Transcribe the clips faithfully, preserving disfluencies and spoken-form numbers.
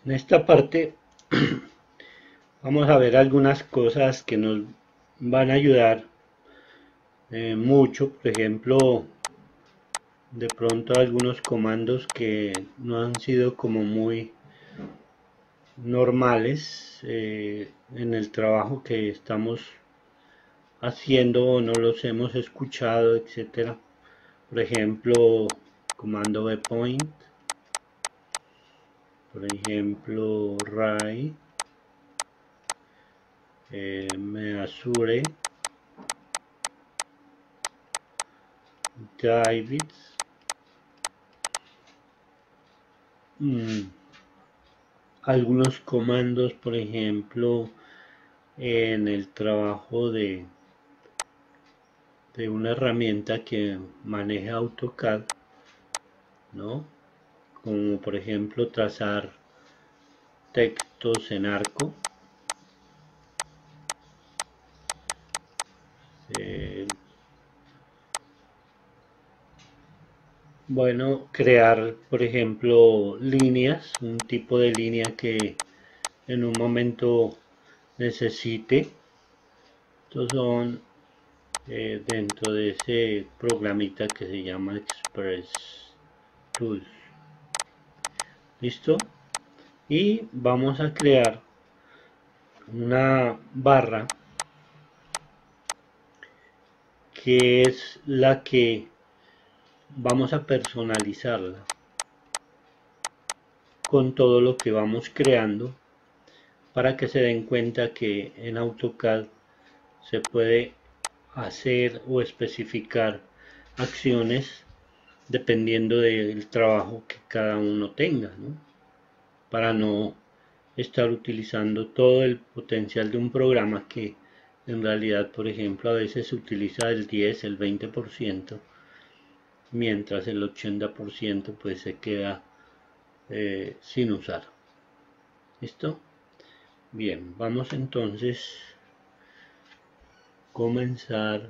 En esta parte vamos a ver algunas cosas que nos van a ayudar eh, mucho. Por ejemplo, de pronto algunos comandos que no han sido como muy normales eh, en el trabajo que estamos haciendo o no los hemos escuchado, etcétera. Por ejemplo, comando bpoint, por ejemplo, ray, eh, measure, David, mm, algunos comandos, por ejemplo, en el trabajo de, de una herramienta que maneja AutoCAD, ¿no? Como por ejemplo trazar textos en arco, eh, bueno, crear por ejemplo líneas, un tipo de línea que en un momento necesite. Estos son eh, dentro de ese programita que se llama Express Tools. ¿Listo? Y vamos a crear una barra que es la que vamos a personalizarla con todo lo que vamos creando para que se den cuenta que en AutoCAD se puede hacer o especificar acciones dependiendo del trabajo que cada uno tenga, ¿no? Para no estar utilizando todo el potencial de un programa que en realidad, por ejemplo, a veces se utiliza el diez, el veinte por ciento, mientras el ochenta por ciento pues se queda eh, sin usar. ¿Listo? Bien, vamos entonces a comenzar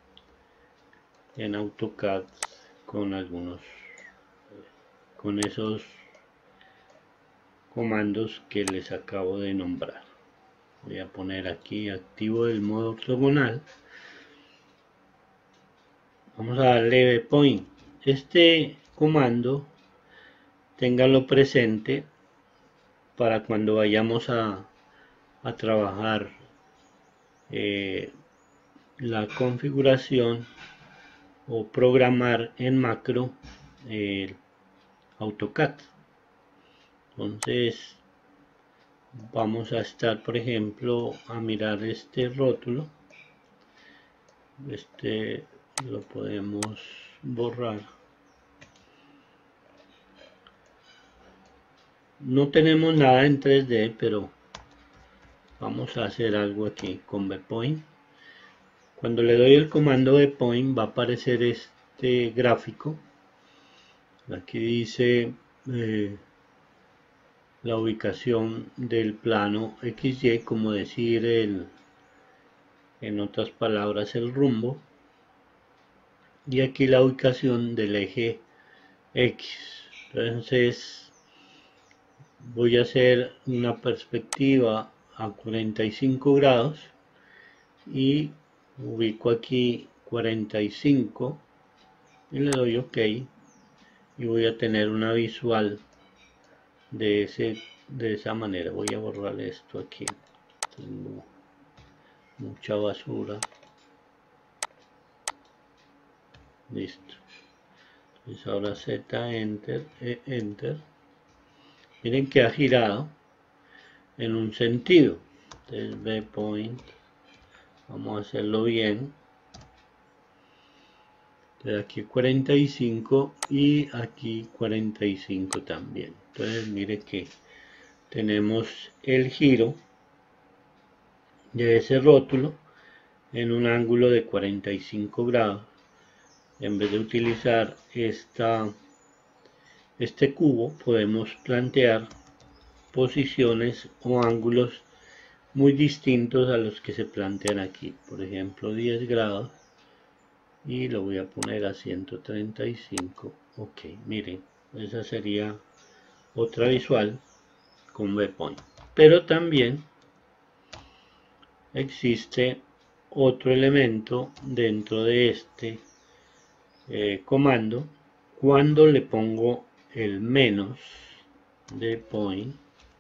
en AutoCAD con algunos, con esos comandos que les acabo de nombrar. Voy a poner aquí activo el modo ortogonal. Vamos a darle point. Este comando téngalo presente para cuando vayamos a, a trabajar eh, la configuración o programar en macro eh, AutoCAD. Entonces vamos a estar, por ejemplo, a mirar este rótulo. Este lo podemos borrar. No tenemos nada en tres D, pero vamos a hacer algo aquí con bpoint. Cuando le doy el comando bpoint va a aparecer este gráfico. Aquí dice eh, la ubicación del plano equis ye, como decir el, en otras palabras el rumbo, y aquí la ubicación del eje X. Entonces voy a hacer una perspectiva a cuarenta y cinco grados y ubico aquí cuarenta y cinco y le doy OK y voy a tener una visual de, ese, de esa manera. Voy a borrar esto aquí, tengo mucha basura. Listo. Entonces ahora Z, Enter, e Enter. Miren que ha girado en un sentido. Entonces bpoint, vamos a hacerlo bien. Entonces aquí cuarenta y cinco y aquí cuarenta y cinco también. Entonces mire que tenemos el giro de ese rótulo en un ángulo de cuarenta y cinco grados. En vez de utilizar esta, este cubo, podemos plantear posiciones o ángulos muy distintos a los que se plantean aquí. Por ejemplo, diez grados y lo voy a poner a ciento treinta y cinco. Ok, miren, esa sería otra visual con Bpoint. Pero también existe otro elemento dentro de este eh, comando. Cuando le pongo el menos de point,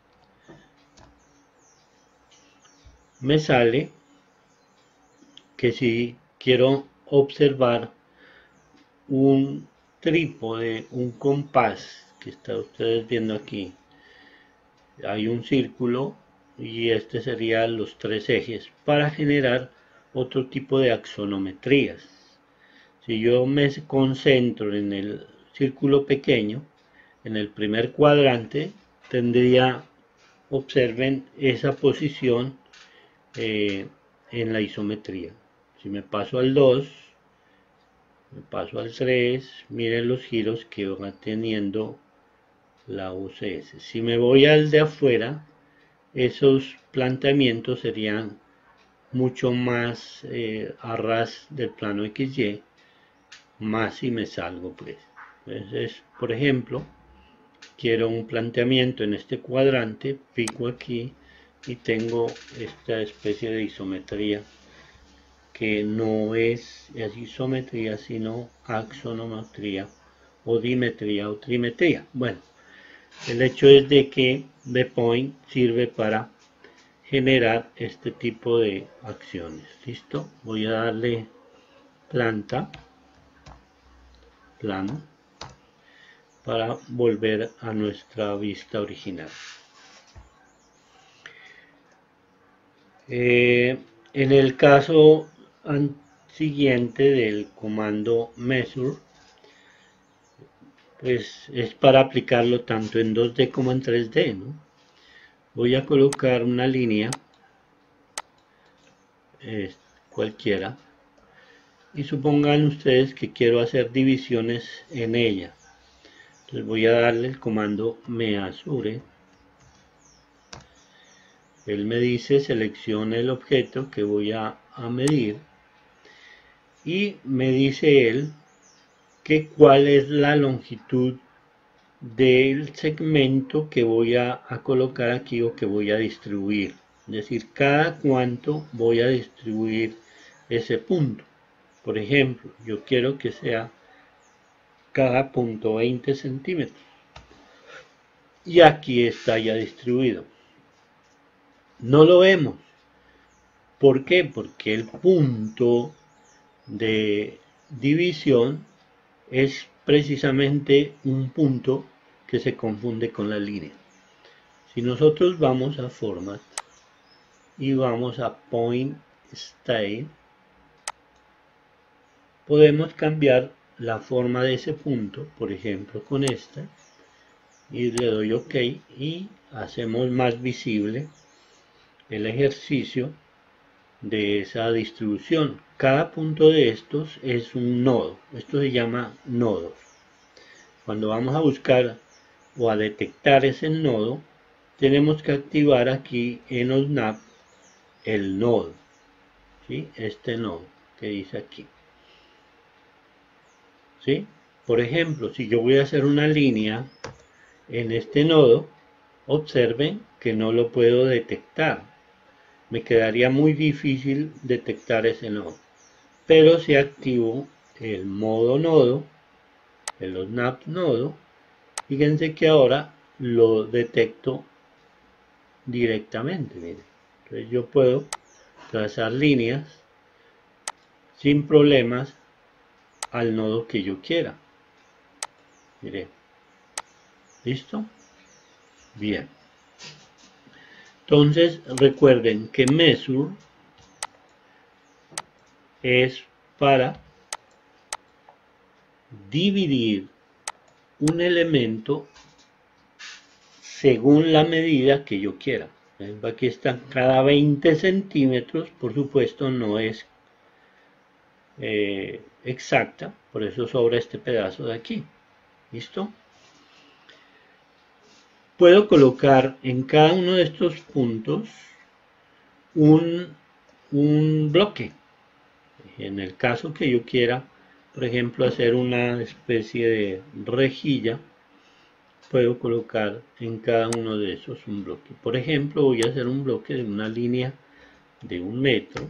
me sale que si quiero observar un trípode, un compás que está ustedes viendo aquí, hay un círculo y este serían los tres ejes para generar otro tipo de axonometrías. Si yo me concentro en el círculo pequeño, en el primer cuadrante, tendría, observen esa posición eh, en la isometría. Si me paso al dos, me paso al tres, miren los giros que va teniendo la U C S. Si me voy al de afuera, esos planteamientos serían mucho más eh, a ras del plano equis ye, más si me salgo pues. Entonces, por ejemplo, quiero un planteamiento en este cuadrante, pico aquí y tengo esta especie de isometría que no es isometría sino axonometría o dimetría o trimetría. Bueno, el hecho es de que Bpoint sirve para generar este tipo de acciones. ¿Listo? Voy a darle planta, plano, para volver a nuestra vista original. Eh, en el caso siguiente del comando measure, pues es para aplicarlo tanto en dos de como en tres de, ¿no? Voy a colocar una línea eh, cualquiera y supongan ustedes que quiero hacer divisiones en ella. Entonces voy a darle el comando measure. Él me dice seleccione el objeto que voy a, a medir y me dice él que cuál es la longitud del segmento que voy a, a colocar aquí o que voy a distribuir. Es decir, cada cuánto voy a distribuir ese punto. Por ejemplo, yo quiero que sea cada punto veinte centímetros. Y aquí está ya distribuido. No lo vemos. ¿Por qué? Porque el punto de división es precisamente un punto que se confunde con la línea. Si nosotros vamos a Format y vamos a Point Style, podemos cambiar la forma de ese punto, por ejemplo con esta, y le doy OK y hacemos más visible el ejercicio de esa distribución. Cada punto de estos es un nodo. Esto se llama nodos. Cuando vamos a buscar o a detectar ese nodo, tenemos que activar aquí en OSNAP el nodo, ¿sí? Este nodo que dice aquí, ¿sí? Por ejemplo, si yo voy a hacer una línea en este nodo, observen que no lo puedo detectar. Me quedaría muy difícil detectar ese nodo. Pero si activo el modo nodo, el OSNAP nodo, fíjense que ahora lo detecto directamente. Miren. Entonces yo puedo trazar líneas sin problemas al nodo que yo quiera. Miren. ¿Listo? Bien. Entonces recuerden que measure es para dividir un elemento según la medida que yo quiera. Aquí está cada veinte centímetros, por supuesto no es eh, exacta, por eso sobra este pedazo de aquí. ¿Listo? Puedo colocar en cada uno de estos puntos un, un bloque. En el caso que yo quiera, por ejemplo, hacer una especie de rejilla, puedo colocar en cada uno de esos un bloque. Por ejemplo, voy a hacer un bloque de una línea de un metro.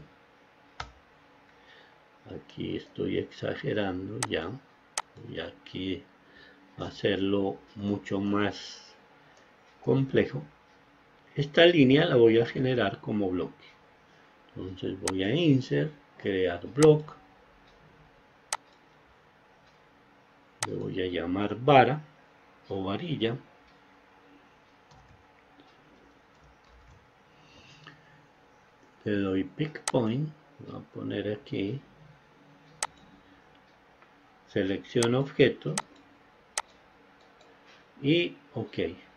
Aquí estoy exagerando ya. Voy aquí a hacerlo mucho más complejo. Esta línea la voy a generar como bloque. Entonces voy a Insert, crear block. Le voy a llamar vara o varilla. Le doy pick point. Voy a poner aquí. Selecciono objeto. Y OK.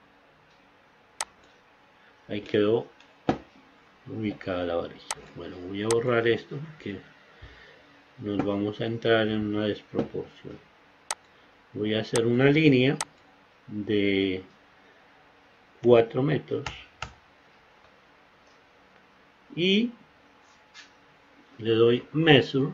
Ahí quedó ubicada la varilla. Bueno, voy a borrar esto porque nos vamos a entrar en una desproporción. Voy a hacer una línea de cuatro metros y le doy measure,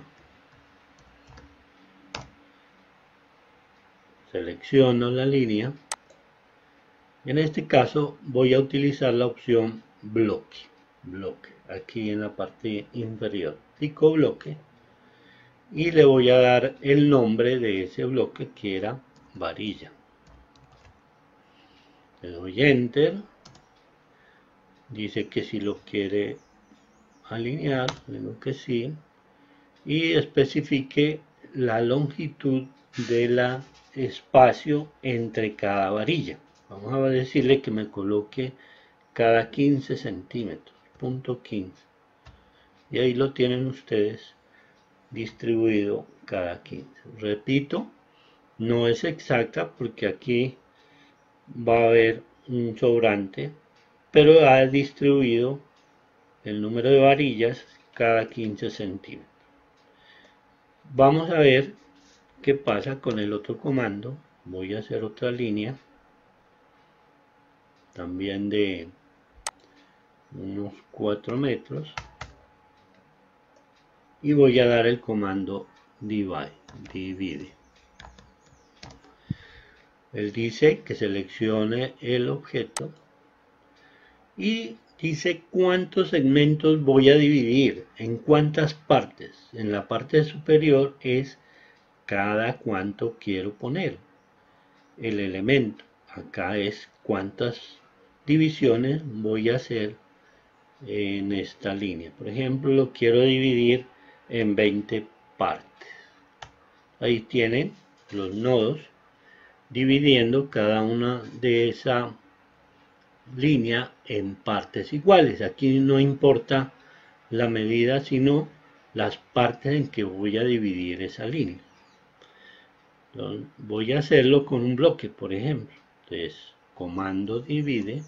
selecciono la línea. En este caso voy a utilizar la opción bloque, bloque aquí en la parte inferior. Pico bloque y le voy a dar el nombre de ese bloque, que era varilla. Le doy enter. Dice que si lo quiere alinear, le digo que sí, y especifique la longitud de la espacio entre cada varilla. Vamos a decirle que me coloque cada quince centímetros, punto quince, y ahí lo tienen ustedes distribuido cada quince. Repito, no es exacta porque aquí va a haber un sobrante, pero ha distribuido el número de varillas cada quince centímetros. Vamos a ver qué pasa con el otro comando. Voy a hacer otra línea también de unos cuatro metros y voy a dar el comando divide, divide. Él dice que seleccione el objeto y dice cuántos segmentos voy a dividir, en cuántas partes. En la parte superior es cada cuánto quiero poner el elemento. Acá es cuántas divisiones voy a hacer en esta línea. Por ejemplo, lo quiero dividir en veinte partes. Ahí tienen los nodos dividiendo cada una de esa línea en partes iguales. Aquí no importa la medida, sino las partes en que voy a dividir esa línea. Entonces, voy a hacerlo con un bloque, por ejemplo. Entonces, comando divide.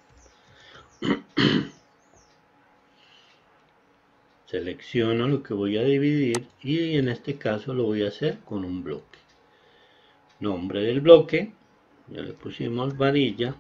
Selecciono lo que voy a dividir y en este caso lo voy a hacer con un bloque. Nombre del bloque, ya le pusimos varilla.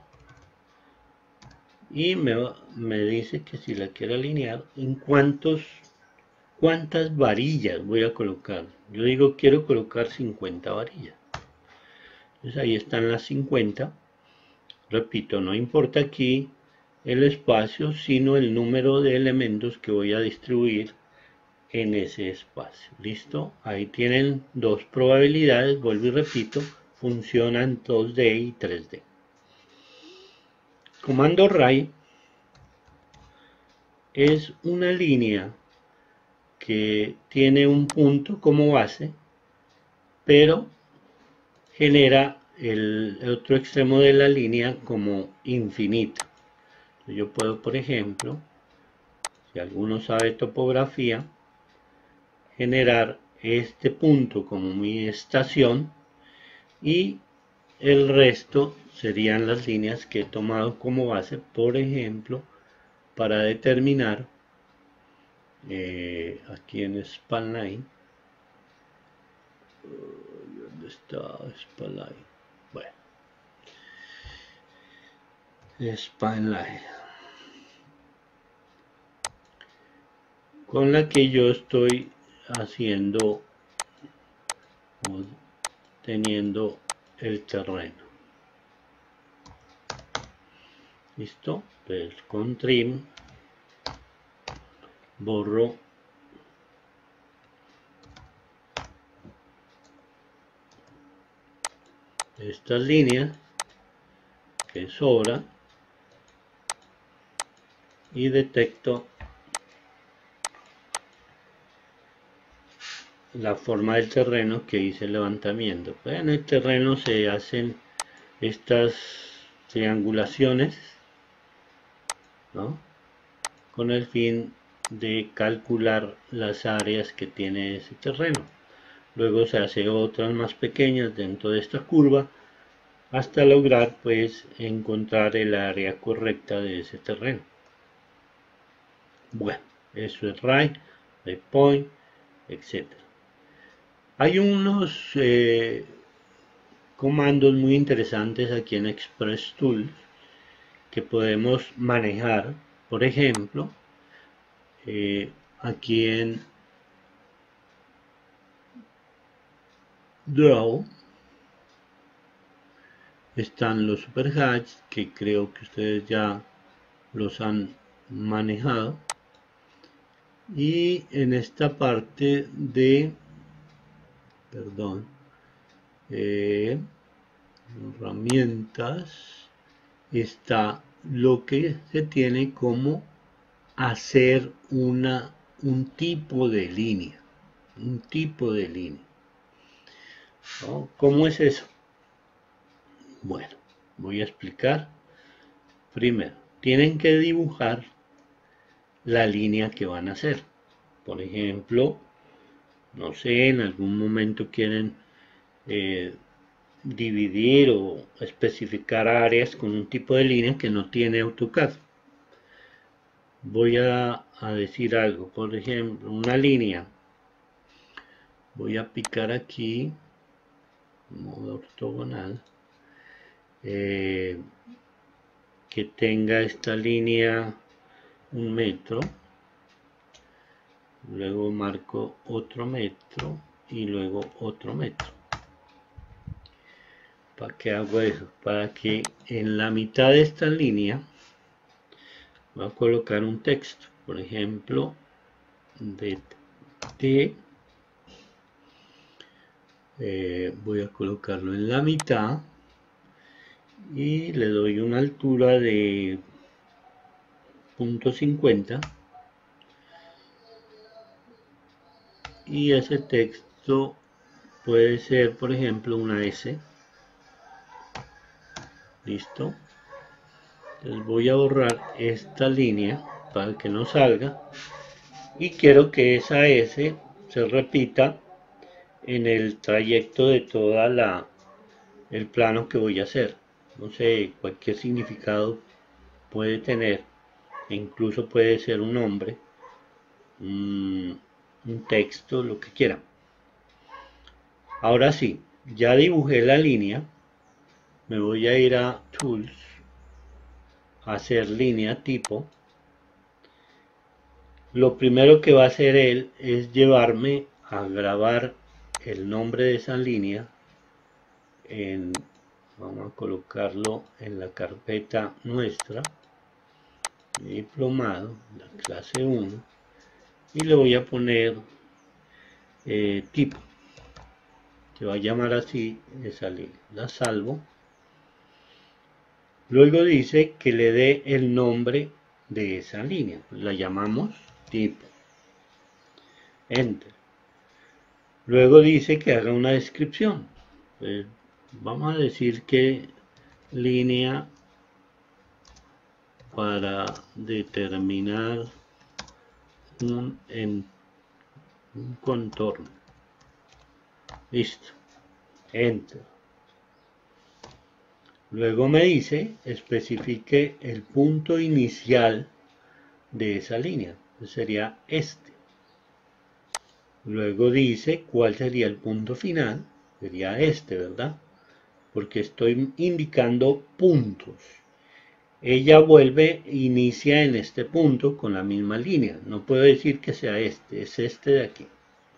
Y me, me dice que si la quiero alinear, en cuántos, cuántas varillas voy a colocar. Yo digo quiero colocar cincuenta varillas. Entonces ahí están las cincuenta. Repito, no importa aquí el espacio, sino el número de elementos que voy a distribuir en ese espacio. ¿Listo? Ahí tienen dos probabilidades, vuelvo y repito, funcionan dos D y tres D. Comando array es una línea que tiene un punto como base, pero genera el otro extremo de la línea como infinito. Yo puedo, por ejemplo, si alguno sabe topografía, generar este punto como mi estación y el resto serían las líneas que he tomado como base, por ejemplo, para determinar eh, aquí en Spanline. ¿Dónde está Spanline? Bueno, Spanline, con la que yo estoy haciendo o teniendo el terreno. Listo. Entonces con trim borro estas líneas que sobra y detecto la forma del terreno que hice el levantamiento. En el terreno se hacen estas triangulaciones, ¿no?, con el fin de calcular las áreas que tiene ese terreno. Luego se hace otras más pequeñas dentro de esta curva hasta lograr pues encontrar el área correcta de ese terreno. Bueno, eso es right, point, etcétera. Hay unos eh, comandos muy interesantes aquí en ExpressTools que podemos manejar. Por ejemplo, eh, aquí en Draw están los superhashes, que creo que ustedes ya los han manejado, y en esta parte de perdón eh, herramientas está lo que se tiene como hacer una un tipo de línea un tipo de línea, ¿no? ¿Cómo es eso? Bueno, voy a explicar. Primero, tienen que dibujar la línea que van a hacer. Por ejemplo, no sé, en algún momento quieren eh, dividir o especificar áreas con un tipo de línea que no tiene AutoCAD. Voy a, a decir algo, por ejemplo, una línea. Voy a picar aquí, modo ortogonal, eh, que tenga esta línea un metro, luego marco otro metro y luego otro metro. ¿Para qué hago eso? Para que en la mitad de esta línea voy a colocar un texto, por ejemplo, de T, eh, voy a colocarlo en la mitad y le doy una altura de punto cincuenta y ese texto puede ser, por ejemplo, una S. Listo. Entonces voy a borrar esta línea para que no salga y quiero que esa S se repita en el trayecto de toda la el plano que voy a hacer. No sé, cualquier significado puede tener, incluso puede ser un nombre, un, un texto, lo que quiera. Ahora sí, ya dibujé la línea, me voy a ir a Tools, a hacer línea tipo. Lo primero que va a hacer él es llevarme a grabar el nombre de esa línea en, vamos a colocarlo en la carpeta nuestra, diplomado, la clase uno, y le voy a poner eh, tipo, que va a llamar así esa línea. La salvo. Luego dice que le dé el nombre de esa línea, la llamamos tipo. Enter. Luego dice que haga una descripción. Pues vamos a decir que línea para determinar un, en, un contorno. Listo. Enter. Luego me dice especifique el punto inicial de esa línea. Sería este. Luego dice cuál sería el punto final. Sería este, ¿verdad? Porque estoy indicando puntos. Ella vuelve, inicia en este punto con la misma línea. No puedo decir que sea este, es este de aquí.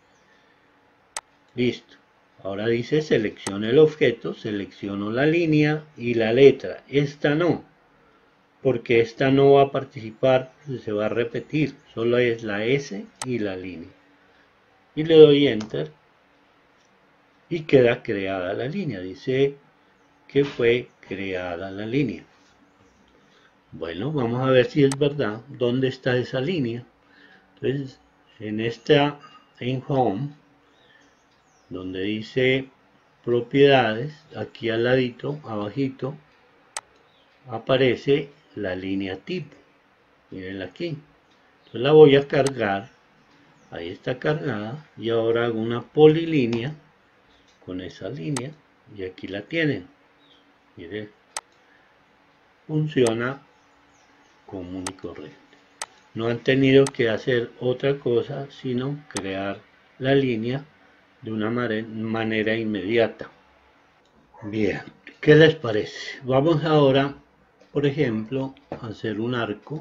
Listo. Ahora dice seleccione el objeto, selecciono la línea y la letra. Esta no, porque esta no va a participar, se va a repetir, solo es la S y la línea. Y le doy Enter y queda creada la línea. Dice que fue creada la línea. Bueno, vamos a ver si es verdad. ¿Dónde está esa línea? Entonces, en esta, en Home, donde dice propiedades, aquí al ladito, abajito, aparece la línea tipo. Miren aquí. Entonces la voy a cargar. Ahí está cargada. Y ahora hago una polilínea con esa línea. Y aquí la tienen. Miren. Funciona común y corriente. No han tenido que hacer otra cosa sino crear la línea de una manera inmediata. Bien, ¿qué les parece? Vamos ahora, por ejemplo, a hacer un arco.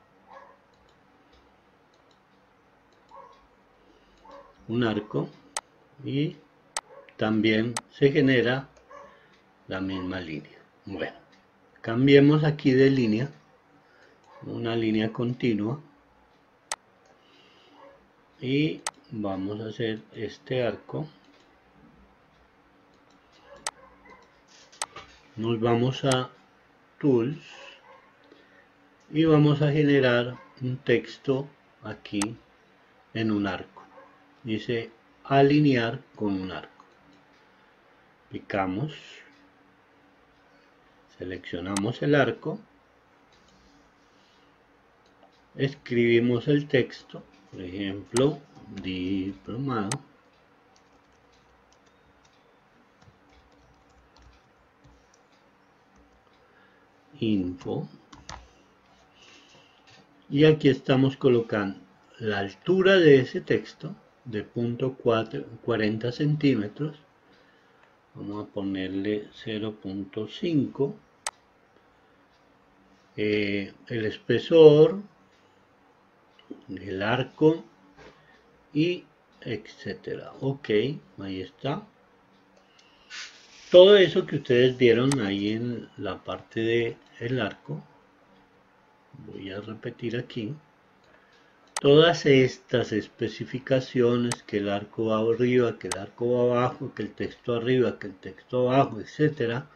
Un arco y también se genera la misma línea. Bueno, cambiemos aquí de línea, una línea continua, y vamos a hacer este arco. Nos vamos a Tools y vamos a generar un texto aquí en un arco. Dice alinear con un arco. Picamos, seleccionamos el arco, escribimos el texto, por ejemplo, diplomado, info, y aquí estamos colocando la altura de ese texto de punto cuarenta centímetros. Vamos a ponerle cero punto cinco, eh, el espesor, el arco y etcétera. Ok, ahí está. Todo eso que ustedes vieron ahí en la parte de el arco, voy a repetir aquí. Todas estas especificaciones, que el arco va arriba, que el arco va abajo, que el texto arriba, que el texto abajo, etcétera.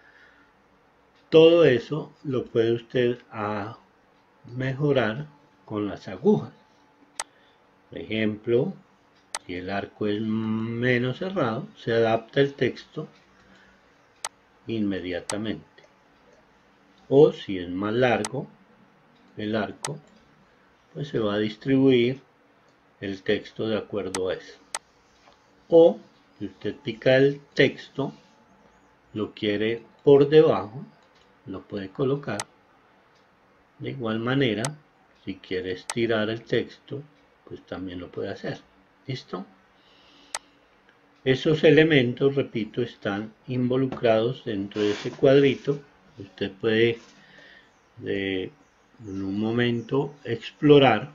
Todo eso lo puede usted a mejorar con las agujas. Por ejemplo, si el arco es menos cerrado, se adapta el texto inmediatamente. O si es más largo el arco, pues se va a distribuir el texto de acuerdo a eso. O si usted pica el texto, lo quiere por debajo, lo puede colocar. De igual manera, si quiere estirar el texto, pues también lo puede hacer. ¿Listo? Esos elementos, repito, están involucrados dentro de ese cuadrito. Usted puede de, en un momento explorar.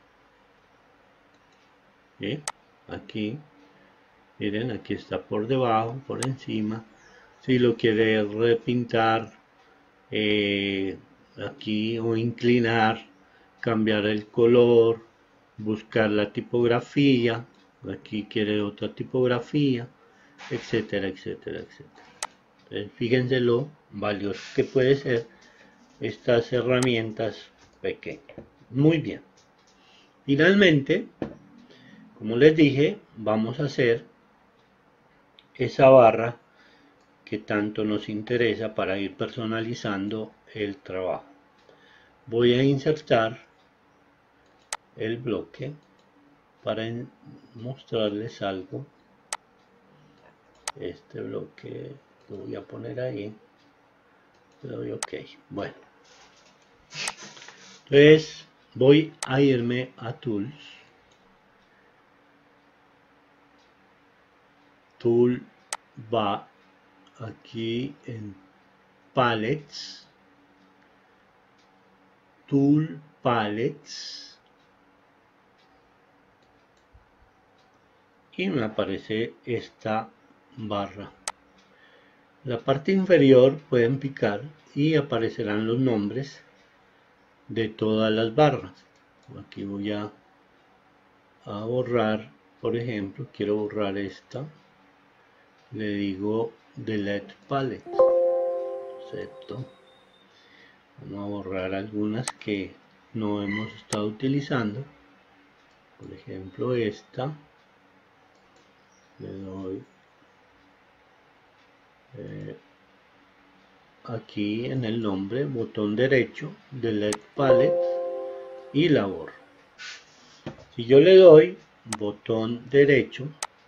¿Sí? Aquí, miren, aquí está por debajo, por encima. Si lo quiere repintar eh, aquí o inclinar, cambiar el color, buscar la tipografía, aquí quiere otra tipografía, etcétera, etcétera, etcétera. Entonces, fíjense lo valioso que puede ser estas herramientas pequeñas. Muy bien. Finalmente, como les dije, vamos a hacer esa barra que tanto nos interesa para ir personalizando el trabajo. Voy a insertar el bloque para mostrarles algo. Este bloque lo voy a poner ahí, le doy OK. Bueno, entonces voy a irme a Tools, Tool va aquí en Palettes, Tool Palettes, y me aparece esta barra. La parte inferior pueden picar y aparecerán los nombres de todas las barras. Aquí voy a, a borrar, por ejemplo, quiero borrar esta, le digo delete palette, excepto, vamos a borrar algunas que no hemos estado utilizando, por ejemplo esta, le doy eh, aquí en el nombre, botón derecho, delete palette y la borro. Si yo le doy botón derecho,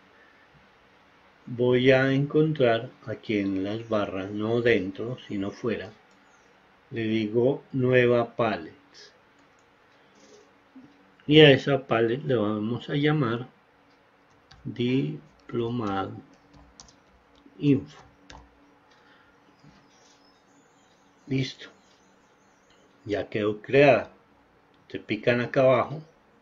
voy a encontrar aquí en las barras, no dentro, sino fuera, le digo nueva palette. Y a esa palette le vamos a llamar diplomado info. Listo. Ya quedó creada. Se pican acá abajo.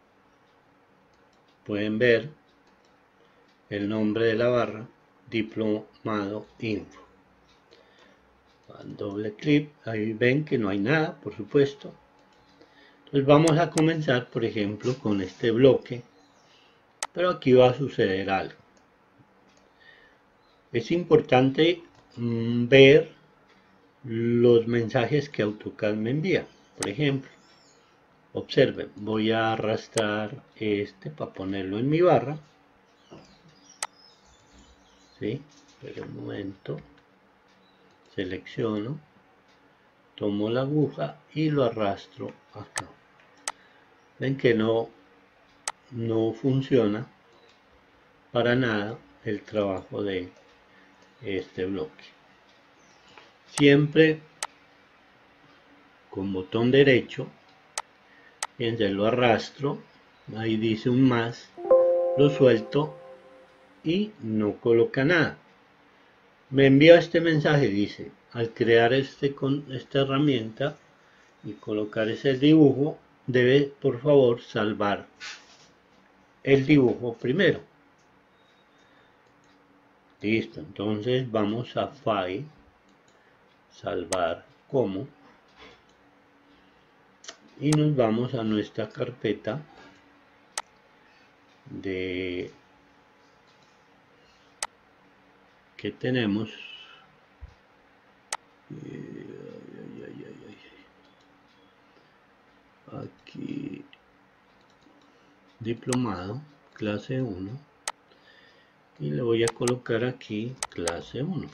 Pueden ver el nombre de la barra, diplomado info. Al doble clic, ahí ven que no hay nada, por supuesto. Entonces vamos a comenzar, por ejemplo, con este bloque. Pero aquí va a suceder algo. Es importante mmm, ver los mensajes que AutoCAD me envía. Por ejemplo, observen, voy a arrastrar este para ponerlo en mi barra. ¿Sí? Pero un momento. Selecciono, tomo la aguja y lo arrastro acá. Ven que no, no funciona para nada el trabajo de este bloque. Siempre con botón derecho, fíjense, lo arrastro, ahí dice un más, lo suelto y no coloca nada. Me envía este mensaje, dice, al crear este con esta herramienta y colocar ese dibujo, debe por favor salvar el dibujo primero. Listo, entonces vamos a File, salvar como, y nos vamos a nuestra carpeta de que tenemos. Aquí diplomado clase uno y le voy a colocar aquí clase uno.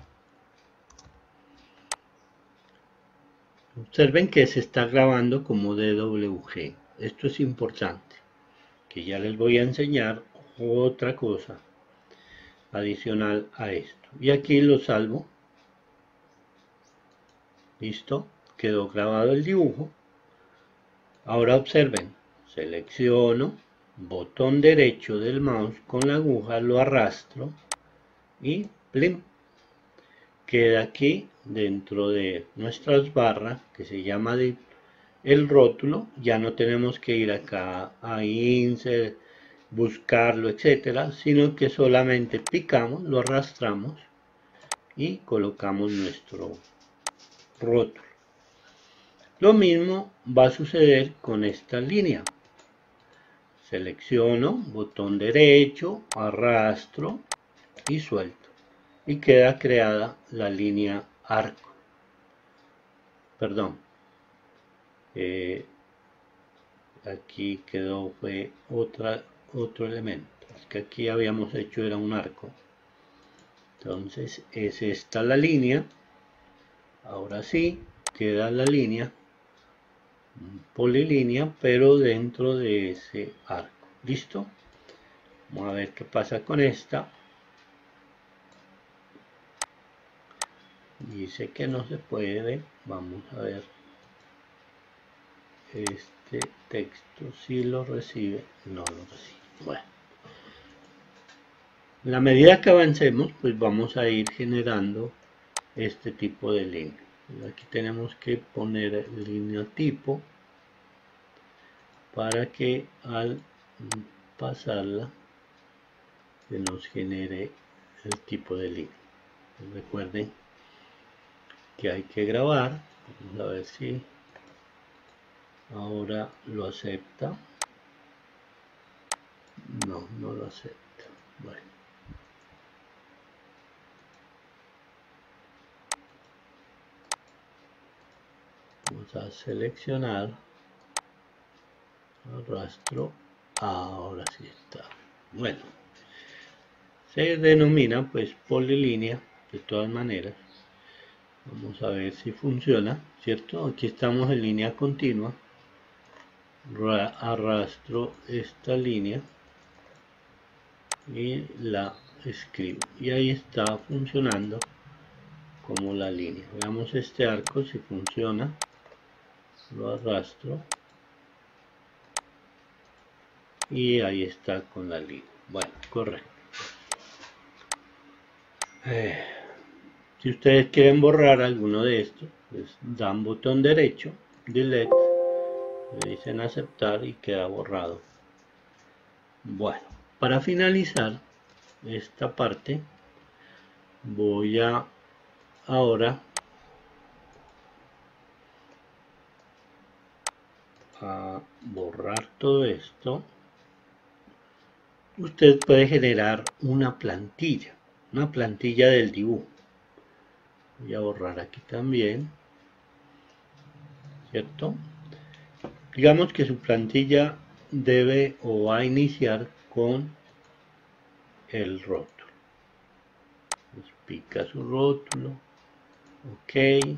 Observen que se está grabando como D W G. Esto es importante, que ya les voy a enseñar otra cosa adicional a esto. Y aquí lo salvo. Listo, quedó grabado el dibujo. Ahora observen, selecciono, botón derecho del mouse con la aguja, lo arrastro y plim, queda aquí dentro de nuestras barras que se llama de el rótulo. Ya no tenemos que ir acá a insert, buscarlo, etcétera, sino que solamente picamos, lo arrastramos y colocamos nuestro rótulo. Lo mismo va a suceder con esta línea. Selecciono, botón derecho, arrastro y suelto. Y queda creada la línea arco. Perdón. Eh, aquí quedó, fue otra, otro elemento. Es que aquí habíamos hecho era un arco. Entonces es esta la línea. Ahora sí, queda la línea polilínea, pero dentro de ese arco. ¿Listo? Vamos a ver qué pasa con esta. Dice que no se puede. Vamos a ver. Este texto si lo recibe, no lo recibe. Bueno. En la medida que avancemos, pues vamos a ir generando este tipo de línea. Aquí tenemos que poner línea tipo para que al pasarla se nos genere el tipo de línea. Recuerden que hay que grabar. Vamos a ver si Ahora lo acepta. No, no lo acepta. Bueno. Vamos a seleccionar. Arrastro. Ahora sí está. Bueno. Se denomina pues polilínea de todas maneras. Vamos a ver si funciona, ¿cierto? Aquí estamos en línea continua. Arrastro esta línea y la escribo. Y ahí está funcionando como la línea. Veamos este arco si funciona. Lo arrastro. Y ahí está con la línea. Bueno, correcto. Eh, si ustedes quieren borrar alguno de estos, pues dan botón derecho, delete, le dicen aceptar y queda borrado. Bueno, para finalizar esta parte, voy a ahora a borrar todo esto. Usted puede generar una plantilla, una plantilla del dibujo. Voy a borrar aquí también, ¿cierto? Digamos que su plantilla debe o va a iniciar con el rótulo. Pues pica su rótulo, ok,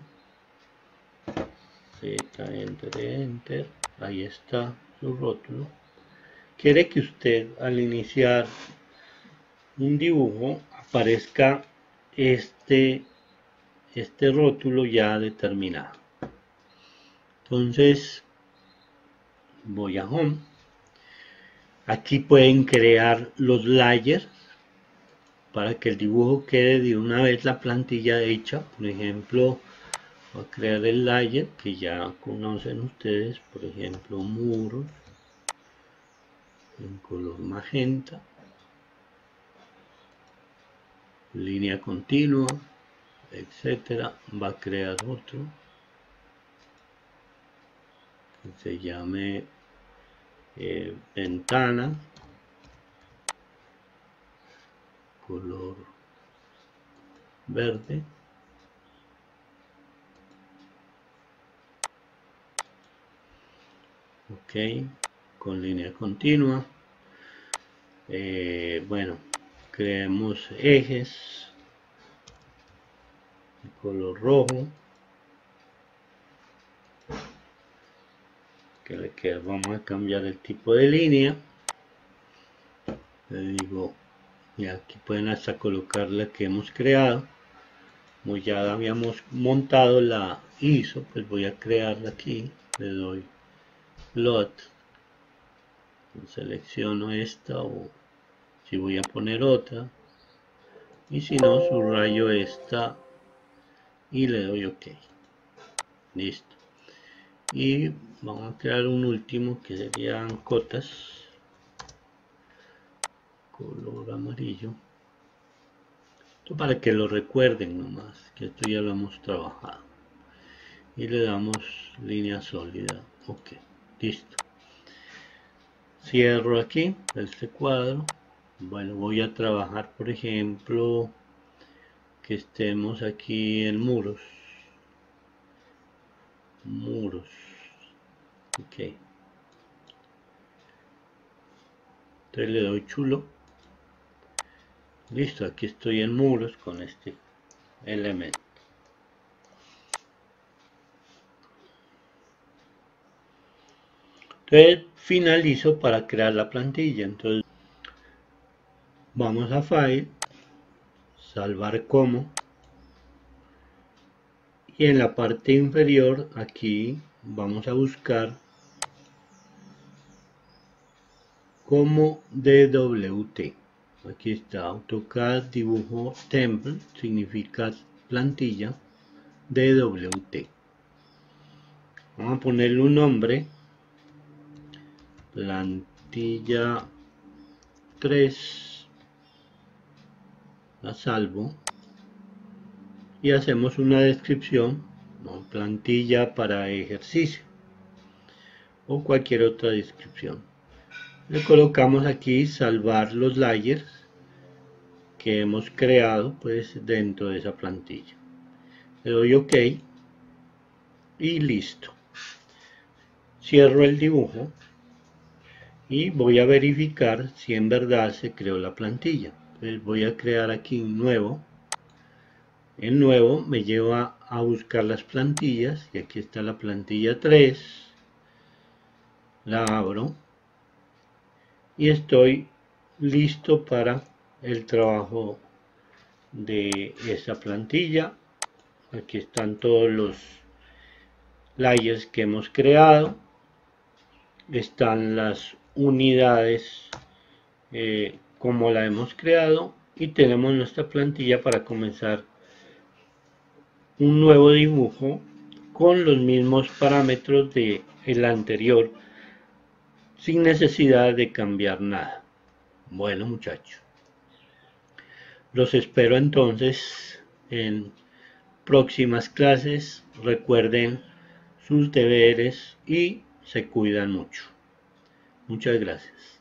Z, enter, enter, ahí está su rótulo. Quiere que usted al iniciar un dibujo aparezca este, este rótulo ya determinado. Entonces voy a Home. Aquí pueden crear los layers para que el dibujo quede de una vez la plantilla hecha. Por ejemplo, voy a crear el layer que ya conocen ustedes, por ejemplo, muros en color magenta, línea continua, etcétera. Va a crear otro que se llame eh, ventana, color verde, ok, con línea continua. Eh, bueno, creemos ejes de color rojo, que le queda, vamos a cambiar el tipo de línea. Le digo, y aquí pueden hasta colocar la que hemos creado. Como ya habíamos montado la I S O, pues voy a crearla aquí. Le doy Load, selecciono esta, o si voy a poner otra, y si no, subrayo esta y le doy OK. Listo. Y vamos a crear un último que serían cotas, color amarillo. Esto para que lo recuerden nomás, que esto ya lo hemos trabajado. Y le damos línea sólida. OK. Listo. Cierro aquí este cuadro. Bueno, voy a trabajar, por ejemplo, que estemos aquí en muros. Muros. Ok. Entonces le doy chulo. Listo, aquí estoy en muros con este elemento. Entonces finalizo para crear la plantilla. Entonces vamos a File, salvar como, y en la parte inferior aquí vamos a buscar como D W T. Aquí está AutoCAD dibujo template, significa plantilla, D W T. Vamos a ponerle un nombre, plantilla tres, la salvo y hacemos una descripción, ¿no? Plantilla para ejercicio. o cualquier otra descripción. Le colocamos aquí salvar los layers que hemos creado pues dentro de esa plantilla. Le doy OK y listo. Cierro el dibujo y voy a verificar si en verdad se creó la plantilla. Entonces voy a crear aquí un nuevo. El nuevo me lleva a buscar las plantillas y aquí está la plantilla tres. La abro y estoy listo para el trabajo de esa plantilla. Aquí están todos los layers que hemos creado, están las unidades eh, como la hemos creado y tenemos nuestra plantilla para comenzar un nuevo dibujo con los mismos parámetros de el anterior sin necesidad de cambiar nada. Bueno, muchachos, los espero entonces en próximas clases. Recuerden sus deberes y se cuidan mucho. Muchas gracias.